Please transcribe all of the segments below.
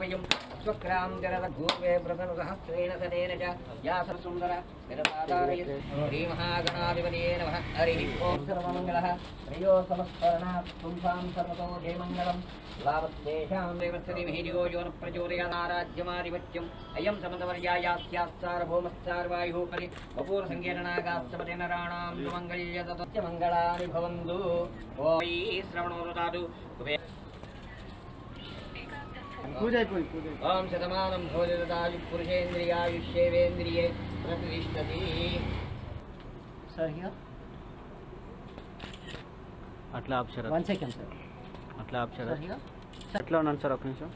समर्पयम् स्वक्रां जरदूर्वे प्रसनुसहस्रेण सनेन च या सुन्दर निरसादारयत् श्रीमहागणाधिपतये नमः हरिः ओं सर्वमङ्गलः त्रयो समस्करणात् पुंसां सर्वतो जयमङ्गलम् लाभस्तेषां देवस्तरिभिर्यो यो न प्रचोदयादाराज्यमाधिपत्यम् अयं समन्तवर्यायास्यास्सार्वभौमस्सार्वायुः कलि बपूरसङ्कीर्णागास्तपते नराणां सुमङ्गल्यततोत्यमङ्गलानि भवन्तु ओयि श्रवणो ददातु ओम शतमानं भोजददायु पुरुषेन्द्रियायुष्येवेन्द्रिये प्रतिष्ठति सर हियर అట్లా అక్షర 1 సెకండ్ సార్ అట్లా అక్షర అట్లా ఉన్నాను సార్ ఒక నిమిషం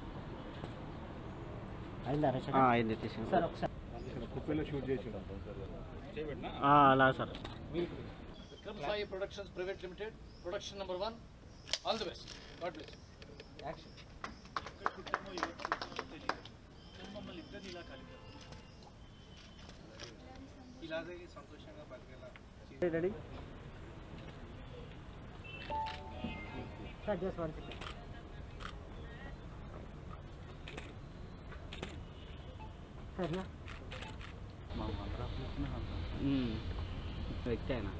అయింది తీసి సార్ ఒకసారి కుప్పేలో షూట్ చేసాడు అలా sir Vikram Sai productions private limited production number 1 all the best God bless action మమ్మల్ని ఇద్దరిని ఇలా కలిపారు ఇలాగే సంతోషంగా బతికేలా ready sir just 1 second sir నా మా వ్యక్తి ఆయన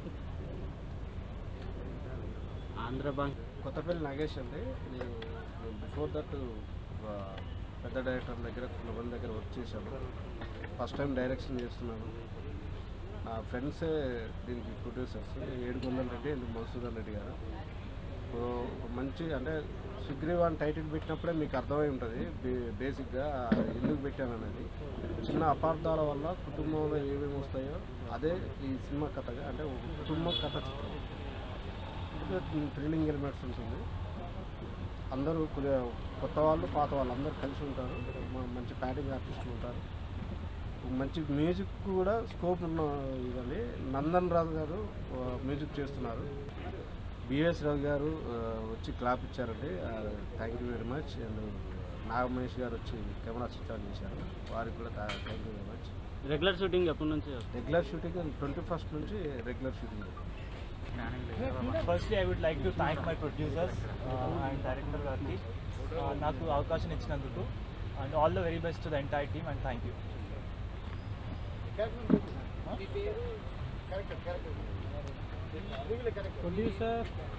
ఆంధ్ర బ్యాంక్ కొత్తపల్లి నాగేష్ అండి. నేను బిఫోర్ దట్ పెద్ద డైరెక్టర్ దగ్గర కొంతమంది దగ్గర వర్క్ చేశాను. ఫస్ట్ టైం డైరెక్షన్ చేస్తున్నాను. నా ఫ్రెండ్సే దీనికి ప్రొడ్యూసర్స్ ఏడుగొండల రెడ్డి అండ్ మధుసూదన్ రెడ్డి గారు. మంచి అంటే సుగ్రీవాన్ టైటిల్ పెట్టినప్పుడే మీకు అర్థమై ఉంటుంది బేసిక్గా ఎందుకు పెట్టాను అనేది. చిన్న అపార్థాల వల్ల కుటుంబంలో ఏమేమి వస్తాయో అదే ఈ సినిమా కథగా అంటే ఒక కుటుంబ కథ చిత్రం. థ్రిల్లింగ్ ఎలిమెంట్స్ ఉంటుంది. అందరూ కొత్త వాళ్ళు పాత వాళ్ళు అందరూ కలిసి ఉంటారు. మంచి ప్యాడింగ్ ఆర్టిస్టులు ఉంటారు. మంచి మ్యూజిక్ కూడా స్కోప్ ఉన్న ఇదండి. నందన్ రాజు గారు మ్యూజిక్ చేస్తున్నారు. బిఎస్ రావు గారు వచ్చి క్లాప్ ఇచ్చారండి. Thank you very much. And Nagamahesh గారు వచ్చి కెమెరా స్విచ్ ఆన్ చేశారు. వారికి కూడా thank you very much. Regular shooting ఎప్పటి నుంచి? రెగ్యులర్ షూటింగ్ 21st నుంచి regular shooting. Firstly, I would like to thank my producers and director Garthi నాకు అవకాశం ఇచ్చినందుకు, and all the very best to the entire team and thank you. Producer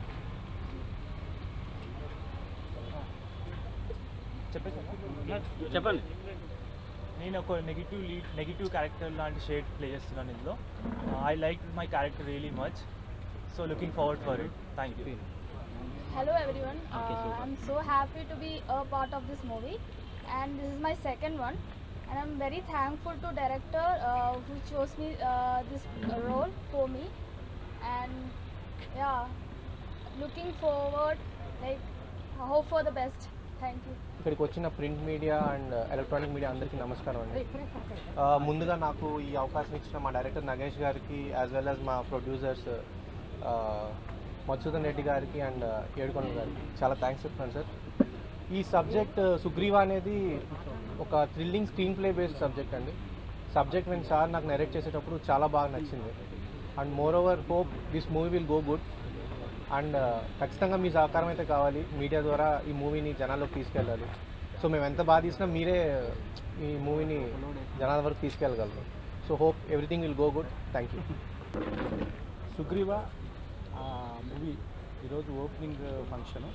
చెప్పండి. నేను ఒక negative character లాంటి shade play చేస్తున్నాను ఇందులో. I liked my character really much. So looking forward for it. Thank you. Hello everyone. I'm so happy to be a part of this movie, and this is my second one. And I'm very thankful to director who chose me this role for me. And yeah, looking forward. Like hope for the best. Thank you. ఇక్కడికి వచ్చిన print media and electronic media అందరికీ నమస్కారం అండి. ముందుగా నాకు ఈ అవకాశం ఇచ్చిన మా డైరెక్టర్ నగేష్ గారికి యాజ్ వెల్ యాజ్ మా ప్రొడ్యూసర్స్ మధుసూదన్ రెడ్డి గారికి అండ్ ఏడుకొండ గారికి చాలా థ్యాంక్స్ చెప్తాను సార్. ఈ సబ్జెక్ట్ సుగ్రీవా అనేది ఒక thrilling screenplay based subject అండి. సబ్జెక్ట్ నేను సార్ నాకు నెరేట్ చేసేటప్పుడు చాలా బాగా నచ్చింది. And moreover hope this movie will go good. And ఖచ్చితంగా మీ సహకారం అయితే కావాలి. మీడియా ద్వారా ఈ మూవీని జనాల్లోకి తీసుకెళ్ళాలి. సో మేము ఎంత బాగా తీసినా మీరే ఈ మూవీని జనాల వరకు తీసుకెళ్ళగలరు. So hope everything will go good. Thank you. Sugriva movie ఈరోజు ఓపెనింగ్ ఫంక్షన్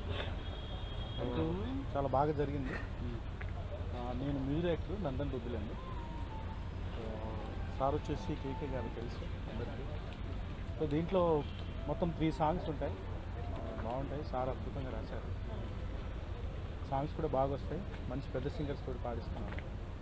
చాలా బాగా జరిగింది. నేను మ్యూజిక్ డైరెక్టర్ నందన్ బొబ్బిల్ అండి. సార్ వచ్చేసి కేకే గారు తెలుసు అందరికీ. సో దీంట్లో మొత్తం 3 సాంగ్స్ ఉంటాయి. బాగుంటాయి. సార్ అద్భుతంగా రాశారు. సాంగ్స్ కూడా బాగా వస్తాయి. మంచి పెద్ద సింగర్స్ కూడా పాడిస్తున్నారు.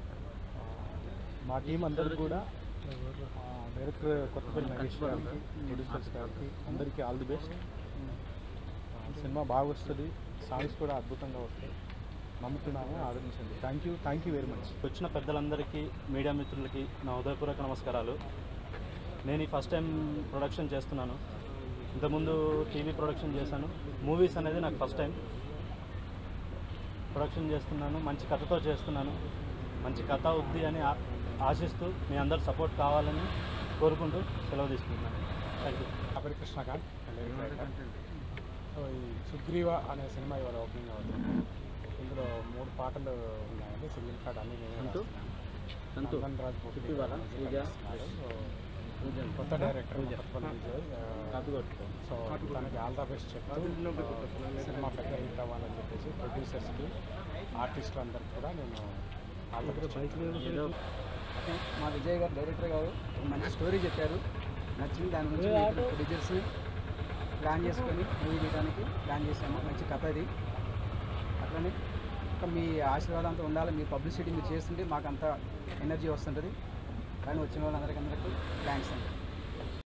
మా టీం అందరికీ కూడా డైరెక్టర్ కొత్తపల్లి నగేష్ గారికి, ప్రొడ్యూసర్స్ గారికి అందరికీ ఆల్ ది బెస్ట్. సినిమా బాగా వస్తుంది. సాంగ్స్ కూడా అద్భుతంగా వస్తాయి. నమ్ముతున్నాము, ఆదరించండి. Thank you very much. వచ్చిన పెద్దలందరికీ, మీడియా మిత్రులకి నా హృదయపూర్వక నమస్కారాలు. నేను ఈ ఫస్ట్ టైం ప్రొడక్షన్ చేస్తున్నాను. ఇంతకుముందు టీవీ ప్రొడక్షన్ చేశాను. మూవీస్ అనేది నాకు ఫస్ట్ టైం ప్రొడక్షన్ చేస్తున్నాను. మంచి కథతో చేస్తున్నాను. మంచి కథ ఉంది అని ఆశిస్తూ మీ అందరు సపోర్ట్ కావాలని కోరుకుంటూ సెలవు తీసుకుంటున్నాను. Thank you. నా పేరు కృష్ణకాంత్. సో ఈ సుగ్రీవ అనే సినిమా ఇవాళ ఓపెనింగ్ అవుతుంది. ఇందులో 3 పాటలు ఉన్నాయండి, సింగిల్ కార్డ్ అన్ని నేనే సంతు? రాస్తున్నాను. సంతు? నందన్ రాజ్ మూవీ చెప్పి వాళ్ళ? పూజ? కొత్త డైరెక్టర్ పూజ. కొత్తపల్లి విజయ్. కాపీ కొట్టుకో. సో తనకి ఆల్ ద బెస్ట్ చెప్తూ సినిమా పెద్ద హిట్ అవ్వాలని చెప్పేసి ప్రొడ్యూసర్స్కి ఆర్టిస్టులు అందరికి కూడా నేను ఆల్ ద బెస్ట్ ఏదో మా విజయ్ గారు డైరెక్టర్ గారు ఒక మంచి స్టోరీ చెప్పారు, నచ్చింది. దాని గురించి ప్రొడ్యూసర్స్ని ప్లాన్ చేసుకొని మూవీ తీయడానికి ప్లాన్ చేశాము. మంచి కథ ఇది. అట్లనే ఇంకా మీ ఆశీర్వాదంతో ఉండాలి. మీ పబ్లిసిటీ మీరు చేస్తుంటే మాకు అంత ఎనర్జీ వస్తుంటుంది. కానీ వచ్చిన వాళ్ళందరికీ థ్యాంక్స్ అండి.